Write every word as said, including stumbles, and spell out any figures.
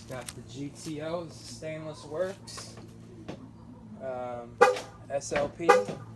Got the G T O, this is Stainless Works, um, S L P.